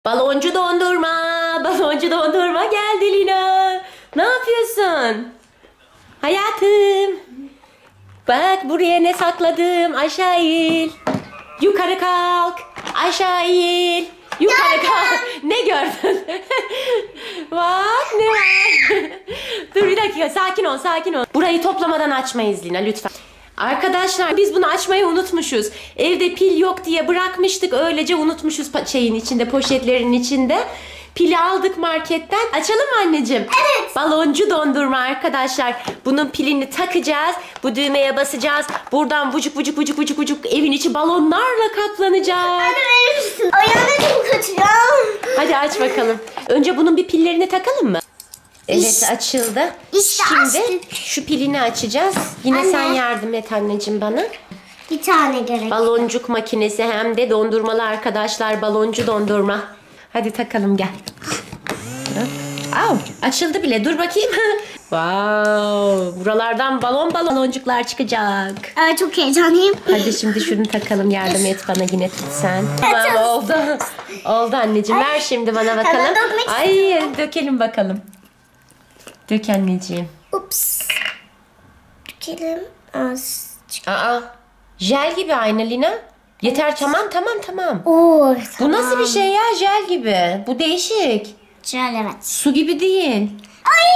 Baloncu dondurma, baloncu dondurma geldi Lina. Ne yapıyorsun? Hayatım. Bak buraya ne sakladım. Aşağı eğil. Yukarı kalk. Aşağı eğil. Yukarı kalk. Ne gördün? Bak ne var? Dur bir dakika, sakin ol, sakin ol. Burayı toplamadan açmayız Lina lütfen. Arkadaşlar biz bunu açmayı unutmuşuz. Evde pil yok diye bırakmıştık. Öylece unutmuşuz şeyin içinde, poşetlerin içinde. Pili aldık marketten. Açalım mı anneciğim? Evet. Baloncu dondurma arkadaşlar. Bunun pilini takacağız. Bu düğmeye basacağız. Buradan vucuk vucuk vucuk vucuk vucuk evin içi balonlarla kaplanacak. Hadi verir misin? Ayağına çok kaçıyor. Hadi aç bakalım. Önce bunun bir pillerini takalım mı? Evet İşte. açıldı. İşte Şimdi açtık. şu pilini açacağız. Yine Anne. sen yardım et anneciğim bana. Bir tane gerek. Baloncuk makinesi hem de dondurmalı arkadaşlar. Baloncu dondurma. Hadi takalım gel. Au, açıldı bile. Dur bakayım. Wow, buralardan baloncuklar çıkacak. Ay çok heyecanlıyım. Hadi şimdi şunu takalım. Yardım et bana yine tut sen. Tamam oldu. Oldu anneciğim. Ver şimdi bana bakalım. Hemen dökmek Ay dökelim bakalım. Dök anneciğim. Ups. Dökelim. Az. Aa, jel gibi aynı Lina. Yeter tamam. Oo, Bu nasıl bir şey ya, jel gibi. Bu değişik. Güzel evet. Su gibi değil. Ay!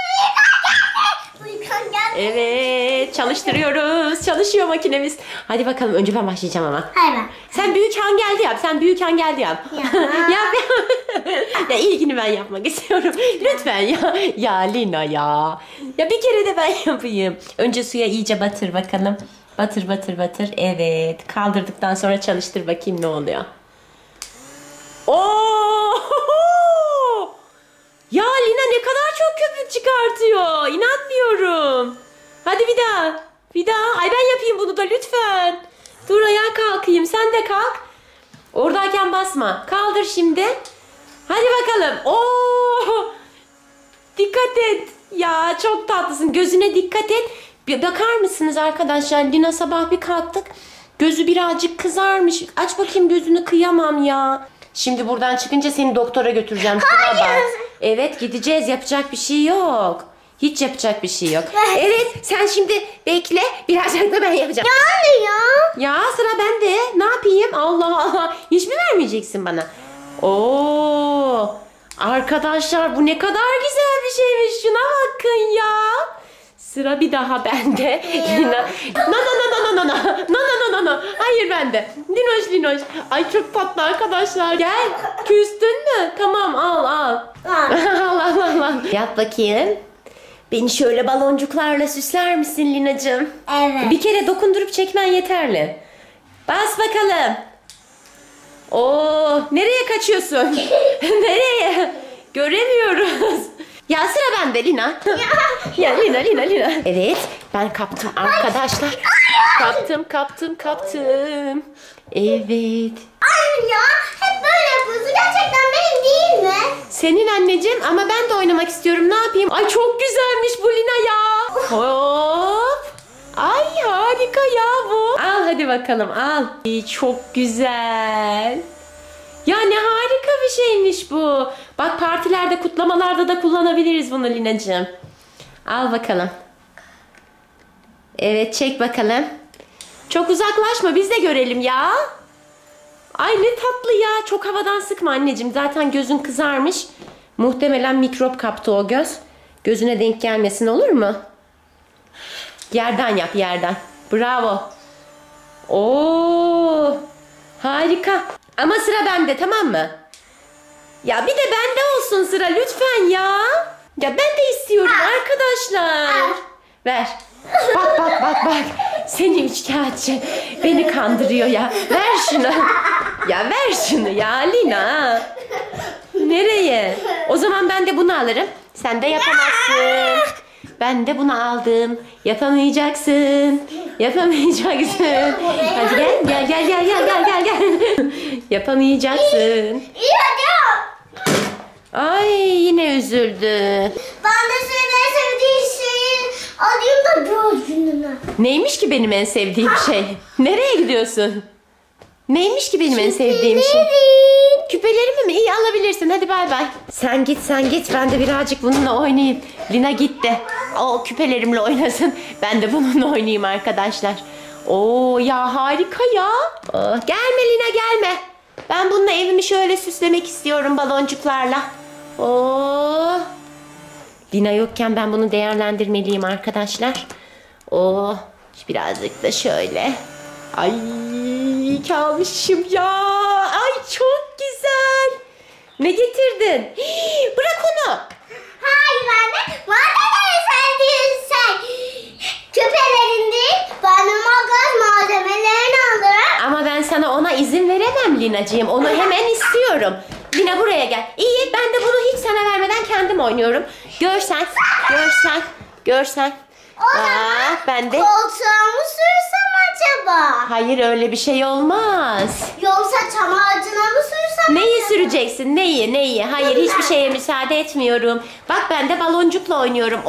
Uykan geldi. Evet çalıştırıyoruz. Çalışıyor makinemiz. Hadi bakalım önce ben başlayacağım ama. Hayır. Sen büyük hangeldi yap. Sen büyük hangeldi yap. Ya. Yap. Ya ilkini ben yapmak istiyorum. Lütfen ya. Ya Lina ya. Ya bir kere de ben yapayım. Önce suya iyice batır bakalım. Batır batır batır. Evet. Kaldırdıktan sonra çalıştır bakayım ne oluyor. Oo! Ya Lina ne kadar çok köpük çıkartıyor. İnanmıyorum. Hadi bir daha. Bir daha. Ay ben yapayım bunu da lütfen. Dur ayağa kalkayım. Sen de kalk. Oradayken basma. Kaldır şimdi. Hadi bakalım. Oo! Dikkat et. Ya çok tatlısın. Gözüne dikkat et. Bir bakar mısınız arkadaşlar? Lina sabah bir kalktık. Gözü birazcık kızarmış. Aç bakayım gözünü, kıyamam ya. Şimdi buradan çıkınca seni doktora götüreceğim. Şuna bak. Evet gideceğiz. Yapacak bir şey yok. Hiç yapacak bir şey yok. Evet sen şimdi bekle. Birazcık da ben yapacağım. Ya anne ya. Ya sıra bende. Ne yapayım? Allah Allah. Hiç mi vermeyeceksin bana? Oo! Arkadaşlar bu ne kadar güzel bir şeymiş. Şuna bakın ya. Sıra bir daha bende. No. Hayır bende. Linoş. Ay çok tatlı arkadaşlar. Gel. Küstün mü? Tamam al. al. Yap bakayım. Beni şöyle baloncuklarla süsler misin Linacığım? Evet. Bir kere dokundurup çekmen yeterli. Bas bakalım. Oo, nereye kaçıyorsun? Nereye? Göremiyoruz. Ya sıra bende Lina. Ya Lina. Evet, ben kaptım arkadaşlar. Kaptım. Evet. Ay ya hep böyle yapıyorsun. Gerçekten benim değil mi? Senin anneciğim ama ben de oynamak istiyorum. Ne yapayım? Ay çok güzelmiş bu Lina ya. Hop. Ay harika ya bu. Al hadi bakalım al. Ay, çok güzel. Ya ne harika bir şeymiş bu. Bak partilerde, kutlamalarda da kullanabiliriz bunu Linacığım. Al bakalım. Evet çek bakalım. Çok uzaklaşma biz de görelim ya. Ay ne tatlı ya. Çok havadan sıkma anneciğim. Zaten gözün kızarmış. Muhtemelen mikrop kaptı o göz. Gözüne denk gelmesin olur mu? Yerden yap yerden. Bravo. Oo, harika. Ama sıra bende tamam mı? Ya bir de bende olsun sıra lütfen ya. Ya ben de istiyorum arkadaşlar. Ver. Bak. Seni üçkağıtçı. Beni kandırıyor ya. Ver şunu. Ya ver şunu ya Lina. Nereye? O zaman ben de bunu alırım. Sen de yapamazsın. Ben de bunu aldım. Yapamayacaksın. Hadi gel. Yapamayacaksın. İyi hadi yap. Ay yine üzüldü. Ben de senin en sevdiğin şeyi alayım da bir ucundan. Neymiş ki benim en sevdiğim şey? Nereye gidiyorsun? Neymiş ki benim en sevdiğim şey? Küpelerimi mi? İyi, alabilirsin. Hadi bay bay. Sen git sen git. Ben de birazcık bununla oynayayım. Lina gitti. O küpelerimle oynasın. Ben de bununla oynayayım arkadaşlar. Oo ya, harika ya. Gelme Lina, gelme. Ben bununla evimi şöyle süslemek istiyorum baloncuklarla. Oo. Lina yokken ben bunu değerlendirmeliyim arkadaşlar. Oo. Birazcık da şöyle. Ay kalmışım ya. Ay çok güzel. Ne getirdin? Hii, bırak onu. Hayır anne. Madem sen değilsen. Küpelerin değil. Ben de makyaj malzemelerini alırım. Ama ben sana ona izin veremem Linacığım. Onu hemen istiyorum. Lina buraya gel. İyi, ben de bunu hiç sana vermeden kendim oynuyorum. Görsen. O zaman Ben de... koltuğa mı sürsem acaba? Hayır, öyle bir şey olmaz. Yoksa çam ağacına mı sürsem Neyi acaba? süreceksin? Neyi? Hayır, hiçbir şeye müsaade etmiyorum. Bak, ben de baloncukla oynuyorum.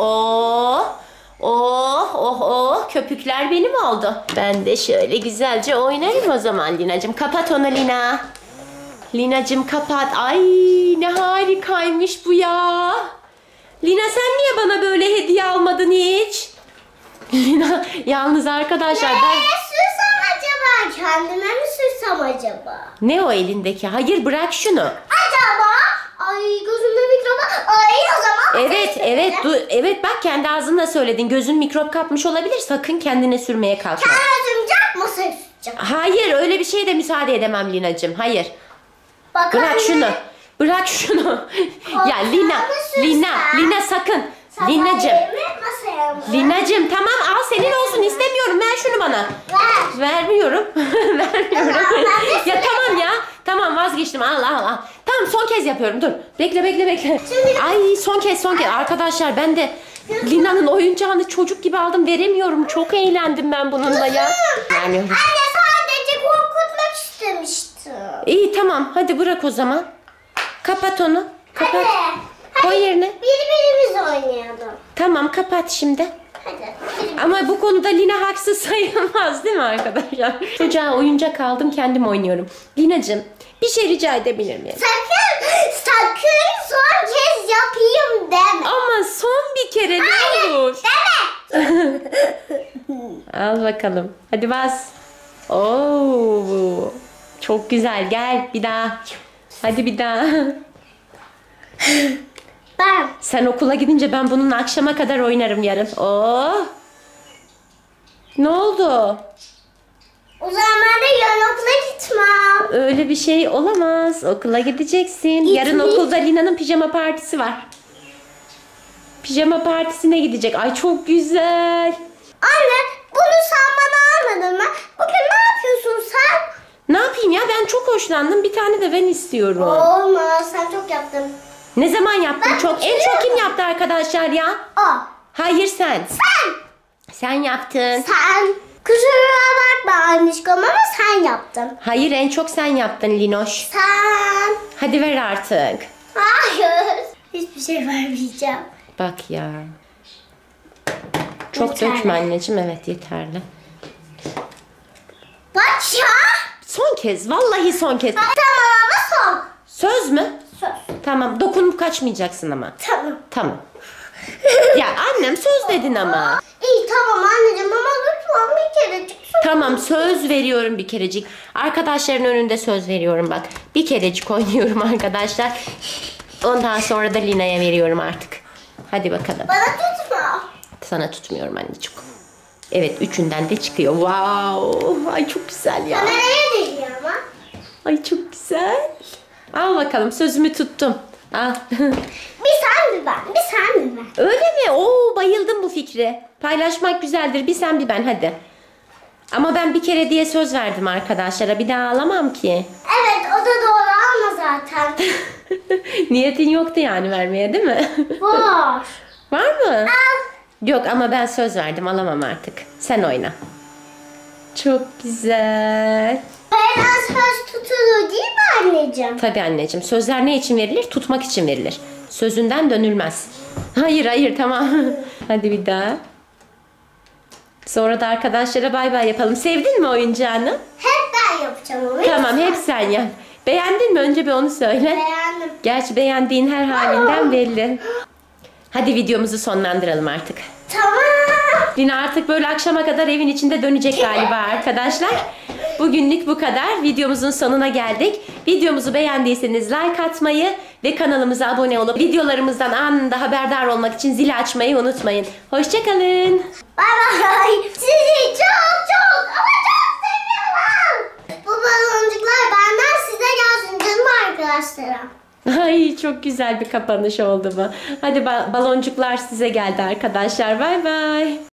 Köpükler benim oldu. Ben de şöyle güzelce oynarım o zaman Linacığım. Kapat onu Lina. Linacığım kapat. Ay ne harikaymış bu ya. Lina, sen niye bana böyle hediye almadın hiç? Lina, yalnız arkadaşlar ben... Nereye sürsem acaba? Kendime mi sürsem acaba? Ne o elindeki? Hayır, bırak şunu. Acaba? Ay gözümde mikrop. Ay o zaman. Evet bak, kendi ağzınla söyledin. Gözün mikrop kapmış olabilir. Sakın kendine sürmeye kalkma. Kendime masaya süreceğim. Hayır, öyle bir şeye de müsaade edemem Linacığım. Hayır. Bak Bırak anne. şunu. Bırak şunu. Ya Lina sakın. Linacığım. Masaya mı? Linacığım tamam, al, senin olsun, istemiyorum. Ver şunu bana. Ver. Vermiyorum. Vermiyorum. Tamam, ben de Ya tamam ya. Tamam, vazgeçtim. Al. Tamam, son kez yapıyorum. Dur. Bekle. Şimdi- Ay son kez. Arkadaşlar, ben de Lina'nın oyuncağını çocuk gibi aldım. Veremiyorum. Çok eğlendim ben bununla ya. Vermiyorum. Anne sadece korkutmak istemiştim. İyi tamam. Hadi bırak o zaman. Kapat onu. Kapat. Hadi. Koy yerine. Birbirimiz oynayalım. Tamam, kapat şimdi. Hadi. Ama bu konuda Lina haksız sayılmaz değil mi arkadaşlar? Çocuğa oyuncak aldım, kendim oynuyorum. Linacığım, bir şey rica edebilir miyim? Sakın son kez yapayım deme. Ama son bir kere ne olur? Deme. Al bakalım. Hadi bas. Oo, çok güzel. Gel bir daha. Hadi bir daha. Ben. Sen okula gidince ben bununla akşama kadar oynarım yarın. Ne oldu? O zaman ben de yarın okula gitmem. Öyle bir şey olamaz. Okula gideceksin. Yarın Gitmeyeyim. okulda Lina'nın pijama partisi var. Pijama partisine gidecek. Ay çok güzel. Anne bunu sen bana almadın mı? Bugün ne yapıyorsun sen? Ne yapayım ya, ben çok hoşlandım. Bir tane de ben istiyorum. Olmaz, sen çok yaptın. Ne zaman yaptın? Ben En çok kim bitiriyorum. yaptı arkadaşlar ya? O. Hayır, sen. Sen. Sen yaptın. Sen. Kusura bakma annişkom ama sen yaptın. Hayır, en çok sen yaptın Linoş. Sen. Hadi ver artık. Hayır. Hiçbir şey vermeyeceğim. Bak ya. Çok Yeterli. dökme anneciğim. Evet, yeterli. Bak ya. Son kez. Vallahi son kez. Tamam ama son. Söz mü? Söz. Tamam. Dokunup kaçmayacaksın ama. Tamam. Tamam. Ya annem, söz dedin ama. İyi tamam anneciğim ama lütfen bir kerecik söz. Tamam, söz veriyorum bir kerecik. Arkadaşların önünde söz veriyorum bak. Bir kerecik oynuyorum arkadaşlar. Ondan sonra da Lina'ya veriyorum artık. Hadi bakalım. Bana tutma. Sana tutmuyorum anneciğim. Evet, üçünden de çıkıyor. Wow. Ay çok güzel ya. Kameraya değiyor ama. Ay çok güzel. Al bakalım, sözümü tuttum. Al. Bir sen bir ben. Bir sen bir ben. Öyle mi? Oo, bayıldım bu fikre. Paylaşmak güzeldir. Bir sen bir ben, hadi. Ama ben bir kere diye söz verdim arkadaşlara. Bir daha alamam ki. Evet o da doğru ama zaten. Niyetin yoktu yani vermeye, değil mi? Var. Var mı? Al. Yok, ama ben söz verdim, alamam artık. Sen oyna. Çok güzel. Her söz tutulur değil mi anneciğim? Tabii anneciğim. Sözler ne için verilir? Tutmak için verilir. Sözünden dönülmez. Hayır tamam. Hadi bir daha. Sonra da arkadaşlara bay bay yapalım. Sevdin mi oyuncağını? Hep ben ben yapacağım onu. Tamam hep sen yap. Beğendin mi? Önce bir onu söyle. Beğendim. Gerçi beğendiğin her halinden belli. Hadi videomuzu sonlandıralım artık. Tamam. Lina artık böyle akşama kadar evin içinde dönecek galiba arkadaşlar. Bugünlük bu kadar. Videomuzun sonuna geldik. Videomuzu beğendiyseniz like atmayı ve kanalımıza abone olup videolarımızdan anında haberdar olmak için zili açmayı unutmayın. Hoşçakalın. Bay bay. Sizi çok çok ama çok seviyorum. Bu baloncuklar benden size gelsin canım arkadaşlarım. Ay çok güzel bir kapanış oldu bu. Hadi baloncuklar size geldi arkadaşlar. Bay bay.